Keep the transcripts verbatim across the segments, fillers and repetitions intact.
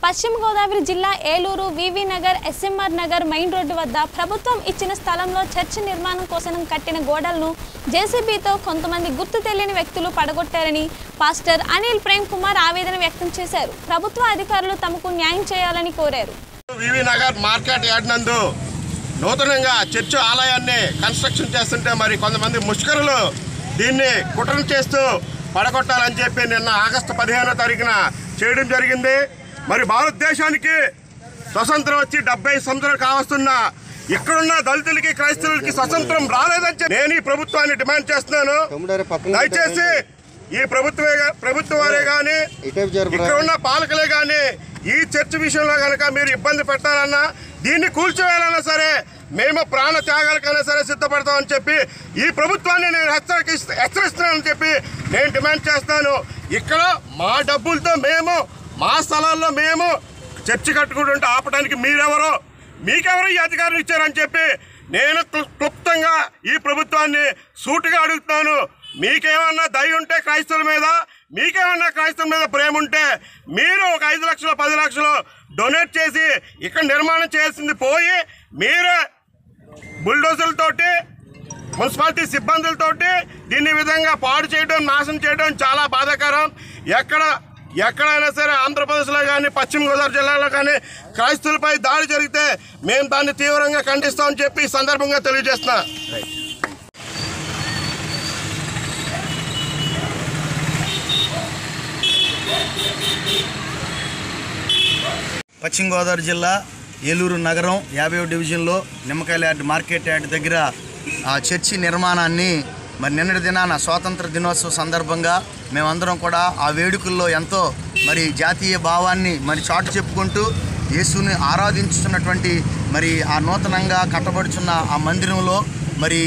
పశ్చిమ గోదావరి జిల్లా Eluru VV Nagar SMR Nagar main road వద్ద ప్రభుత్వం ఇచ్చిన స్థలంలో చర్చి నిర్మాణం కోసం కట్టిన గోడలను జేసీబీతో కొంతమంది గుర్తు తెలియని వ్యక్తులు పడగొట్టారని పాస్టర్ అనిల్ ప్రేమ్ కుమార్ ఆవేదన వ్యక్తం చేశారు. ప్రభుత్వ అధికారులు తమకు న్యాయం చేయాలని కోరారు. వివి నగర్ మార్కెట్ యార్డ్ నందు నూతనంగా చర్చి ఆలయాన్ని కన్స్ట్రక్షన్ చేస్తుంటే మరి కొంతమంది ముష్కరులు దీన్ని కుట్రలు చేస్తూ పడగొట్టాలని చెప్పి నిన్న ఆగస్టు పదిహేనో తారీఖున చేయడం జరిగింది. మరి భారతదేశానికి స్వతంత్రం వచ్చి డెబ్బై సంవత్సరాలు కావస్తున్నా ఇక్కడున్న దళితులకి క్రైస్తవులకి స్వతంత్రం రాలేదని చెప్పి నేను ఈ ప్రభుత్వాన్ని డిమాండ్ చేస్తున్నాను. దయచేసి ఈ ప్రభుత్వే ప్రభుత్వం వారే కానీ ఇక్కడ ఉన్న పాలకులే కానీ ఈ చర్చ విషయంలో కనుక మీరు ఇబ్బంది పెట్టాలన్నా దీన్ని కూల్చివేయాలన్నా సరే మేము ప్రాణ త్యాగాలకైనా సరే సిద్ధపడతామని చెప్పి ఈ ప్రభుత్వాన్ని నేను హెచ్చరిక హెచ్చరిస్తున్నానని చెప్పి నేను డిమాండ్ చేస్తాను. ఇక్కడ మా డబ్బులతో మేము మా స్థలాల్లో మేము చర్చి కట్టుకుంటుంటే ఆపడానికి మీరెవరో మీకెవరో ఈ అధికారం ఇచ్చారని చెప్పి నేను క్లుప్తంగా ఈ ప్రభుత్వాన్ని సూటిగా అడుగుతున్నాను. మీకేమన్నా దయ ఉంటే క్రైస్తవుల మీద మీకేమన్నా క్రైస్తవుల మీద ప్రేమ ఉంటే మీరు ఒక ఐదు లక్షలు పది లక్షలు డొనేట్ చేసి ఇక్కడ నిర్మాణం చేయాల్సింది పోయి మీరే బుల్డోజర్లతోటి మున్సిపాలిటీ సిబ్బందులతోటి దీన్ని విధంగా పాడు చేయడం నాశనం చేయడం చాలా బాధాకరం. ఎక్కడ ఎక్కడైనా సరే ఆంధ్రప్రదేశ్లో కానీ పశ్చిమ గోదావరి జిల్లాలో కానీ క్రైస్తవులపై దాడి జరిగితే మేము దాన్ని తీవ్రంగా ఖండిస్తామని చెప్పి ఈ సందర్భంగా తెలియజేస్తున్నా. పశ్చిమ గోదావరి జిల్లా ఏలూరు నగరం యాభై డివిజన్లో నిమ్మకాయల యార్డ్ మార్కెట్ యార్డ్ దగ్గర ఆ చర్చి నిర్మాణాన్ని మరి నిన్నటి దినాన స్వాతంత్ర దినోత్సవ సందర్భంగా మేమందరం కూడా ఆ వేడుకల్లో ఎంతో మరి జాతీయ భావాన్ని మరి చాటు చెప్పుకుంటూ యేసుని ఆరాధించుతున్నటువంటి మరి ఆ నూతనంగా కట్టబడుచున్న ఆ మందిరంలో మరి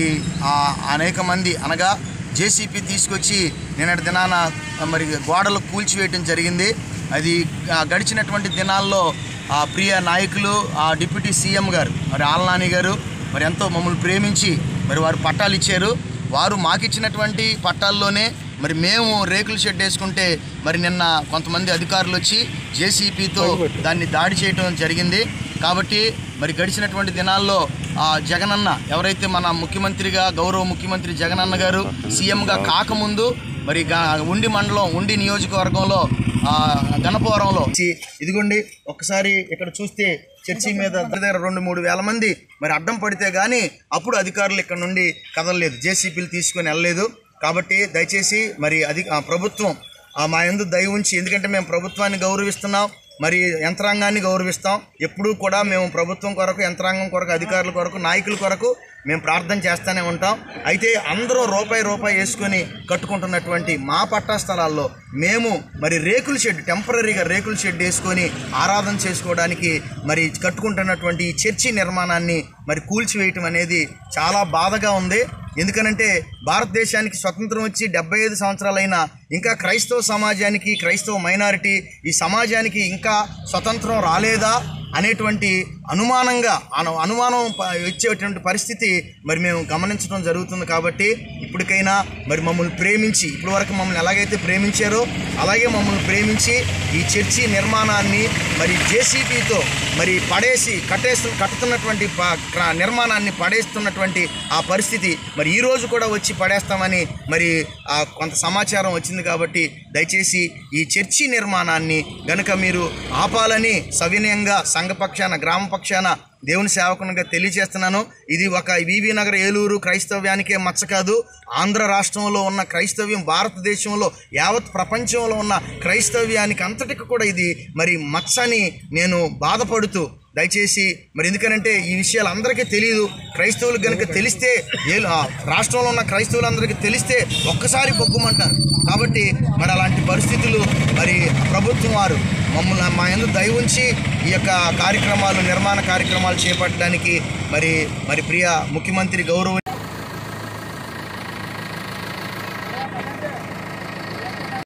అనేక మంది అనగా జేసీపీ తీసుకొచ్చి నిన్నటి దినాన మరి గోడలు కూల్చివేయటం జరిగింది. అది గడిచినటువంటి దినాల్లో ఆ ప్రియ నాయకులు ఆ డిప్యూటీ సీఎం గారు మరి ఆల్నాని గారు మరి ఎంతో మమ్మల్ని ప్రేమించి మరి వారు పట్టాలు ఇచ్చారు. వారు మాకిచ్చినటువంటి పట్టాల్లోనే మరి మేము రేకుల షెడ్ వేసుకుంటే మరి నిన్న కొంతమంది అధికారులు వచ్చి జేసీపీతో దాన్ని దాడి చేయడం జరిగింది. కాబట్టి మరి గడిచినటువంటి దినాల్లో ఆ జగనన్న ఎవరైతే మన ముఖ్యమంత్రిగా గౌరవ ముఖ్యమంత్రి జగనన్న గారు సీఎంగా కాకముందు మరి ఉండి మండలం ఉండి నియోజకవర్గంలో గణపవరంలో ఇదిగోండి ఒక్కసారి ఇక్కడ చూస్తే చర్చి మీద దగ్గర రెండు మూడు వేల మంది మరి అడ్డం పడితే కానీ అప్పుడు అధికారులు ఇక్కడ నుండి కదలలేదు, జేసీపీలు తీసుకొని వెళ్ళలేదు. కాబట్టి దయచేసి మరి అది ప్రభుత్వం మా యందు దయ ఉంచి, ఎందుకంటే మేము ప్రభుత్వాన్ని గౌరవిస్తున్నాం, మరి యంత్రాంగాన్ని గౌరవిస్తాం. ఎప్పుడూ కూడా మేము ప్రభుత్వం కొరకు, యంత్రాంగం కొరకు, అధికారుల కొరకు, నాయకుల కొరకు మేము ప్రార్థన చేస్తూనే ఉంటాం. అయితే అందరూ రూపాయి రూపాయి వేసుకొని కట్టుకుంటున్నటువంటి మా పట్టా స్థలాల్లో మేము మరి రేకుల షెడ్ టెంపరీగా రేకుల షెడ్ వేసుకొని ఆరాధన చేసుకోవడానికి మరి కట్టుకుంటున్నటువంటి ఈ చర్చి నిర్మాణాన్ని మరి కూల్చివేయటం అనేది చాలా బాధగా ఉంది. ఎందుకనంటే భారతదేశానికి స్వతంత్రం వచ్చి డెబ్బై ఐదు సంవత్సరాలైనా ఇంకా క్రైస్తవ సమాజానికి, క్రైస్తవ మైనారిటీ ఈ సమాజానికి ఇంకా స్వతంత్రం రాలేదా అనేటువంటి అనుమానంగా అనుమానం వచ్చేటువంటి పరిస్థితి మరి మేము గమనించడం జరుగుతుంది. కాబట్టి ఇప్పటికైనా మరి మమ్మల్ని ప్రేమించి, ఇప్పటి వరకు మమ్మల్ని ఎలాగైతే ప్రేమించారో అలాగే మమ్మల్ని ప్రేమించి ఈ చర్చి నిర్మాణాన్ని మరి జేసీబీతో మరి పడేసి కట్టేస్తు కట్టుతున్నటువంటి నిర్మాణాన్ని పడేస్తున్నటువంటి ఆ పరిస్థితి మరి ఈరోజు కూడా వచ్చి పడేస్తామని మరి కొంత సమాచారం వచ్చింది. కాబట్టి దయచేసి ఈ చర్చి నిర్మాణాన్ని గనుక మీరు ఆపాలని సవినయంగా సంఘపక్షాన, గ్రామ పక్షాన దేవుని సేవకునిగా తెలియజేస్తున్నాను. ఇది ఒక వివి నగర్ ఏలూరు క్రైస్తవ్యానికే మచ్చ కాదు, ఆంధ్ర రాష్ట్రంలో ఉన్న క్రైస్తవ్యం, భారతదేశంలో యావత్ ప్రపంచంలో ఉన్న క్రైస్తవ్యానికి అంతటికి కూడా ఇది మరి మచ్చని నేను బాధపడుతూ దయచేసి మరి ఎందుకనంటే ఈ విషయాలు అందరికీ తెలియదు. క్రైస్తవులకు కనుక తెలిస్తే ఏ రాష్ట్రంలో ఉన్న క్రైస్తవులందరికీ తెలిస్తే ఒక్కసారి బొగ్గుమంటారు. కాబట్టి మరి అలాంటి పరిస్థితులు మరి ప్రభుత్వం వారు మమ్మల్ని మా యందు దయ ఉంచి ఈ యొక్క కార్యక్రమాలు నిర్మాణ కార్యక్రమాలు చేపట్టడానికి మరి మరి ప్రియ ముఖ్యమంత్రి గౌరవ